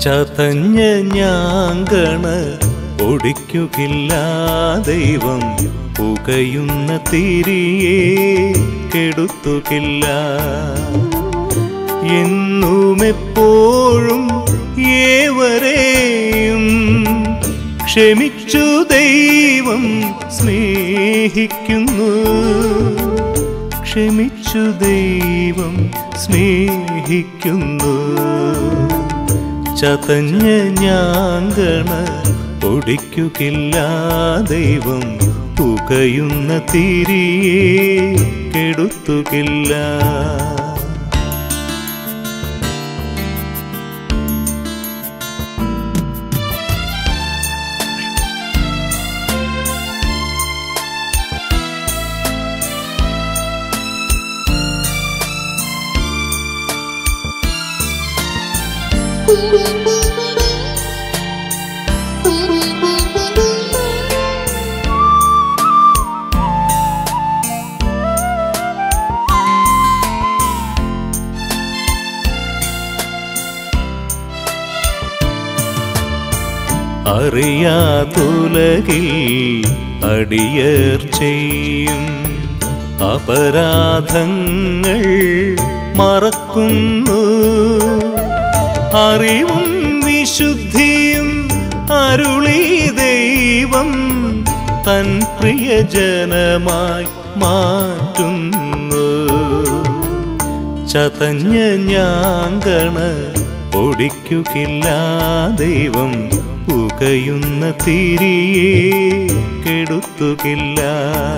ചതഞ്ഞ ഞാങ്കണ ഒടിക്കുകില്ല ദൈവം, പുകയുന്ന തിരിയെ കെടുത്തുകില്ല. എന്നുമെപ്പോഴും ഏവരെയും ക്ഷമിച്ചു ദൈവം സ്നേഹിക്കുന്നു. ക്ഷമിച്ചു ദൈവം സ്നേഹിക്കുന്നു. ചതഞ്ഞ ഞാങ്കണ ഒടിക്കുകില്ല ദൈവം, പുകയുന്ന തിരിയെ കെടുത്തുകില്ല. അറിയാതുലകിൽ അടിയർ ചെയ്യും അപരാധങ്ങൾ മറക്കുന്നു. അറിവും വിശുദ്ധിയും അരുളി ദൈവം തൻ പ്രിയജനമായി മാറ്റുന്നു. ചതഞ്ഞ ഞാങ്കണ ഒടിക്കുകില്ല ദൈവം, പുകയുന്ന തിരിയെ കെടുത്തുകില്ല.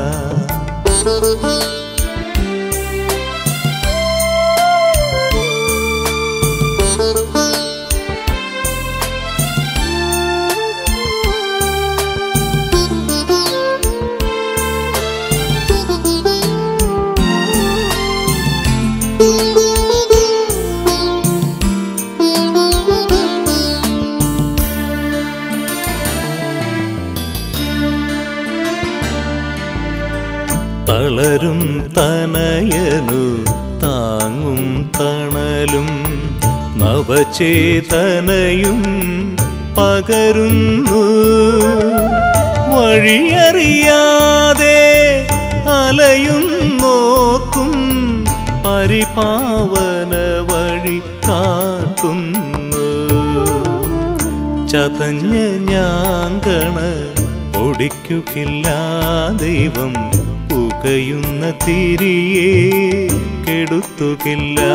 തളരും തനയനു താങ്ങും തണലും നവചേതനയും പകരുന്നു. വഴിയറിയാതെ അലയുന്നോർക്കും പരിപാവന വഴി കാട്ടുന്നു. ചതഞ്ഞ ഞാങ്കണ ഒടിക്കുകില്ല ദൈവം, പുകയുന്ന തിരിയെ കെടുത്തുകില്ല.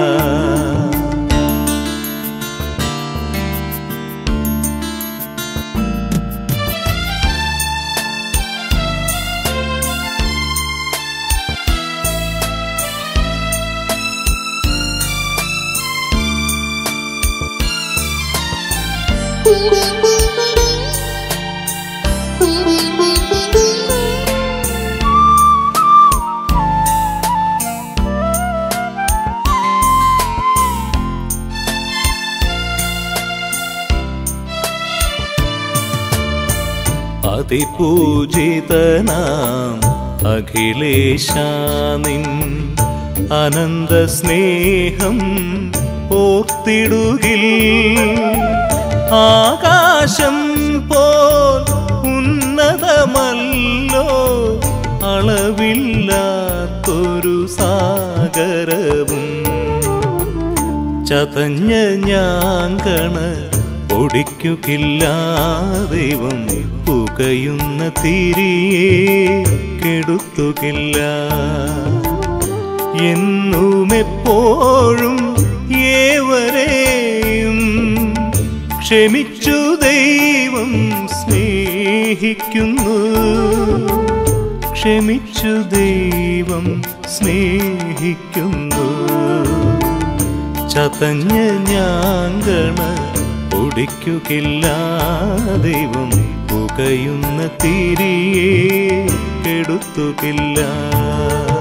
അതിപൂജിതനാം അഖിലേശാനിൻ അനന്ത സ്നേഹം ഓർത്തിടുകിൽ. ആകാശം പോൽ ഉന്നതമല്ലോ അളവില്ലാത്തൊരു സാഗരവും. ചതഞ്ഞ ഞാങ്കണ ഒടിക്കുകില്ല ദൈവം, പുകയുന്ന തിരിയെ കെടുത്തുകില്ല. എന്നുമെപ്പോഴും ഏവരെയും ക്ഷമിച്ചു ദൈവം സ്നേഹിക്കുന്നു. ക്ഷമിച്ചു ദൈവം സ്നേഹിക്കുന്നു. ചതഞ്ഞ ഞാങ്കണ ഒടിക്കുകില്ല ദൈവം, പുകയുന്ന തിരിയെ കെടുത്തുകില്ല.